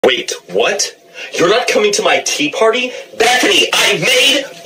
Wait, what? You're not coming to my tea party? Bethany, I made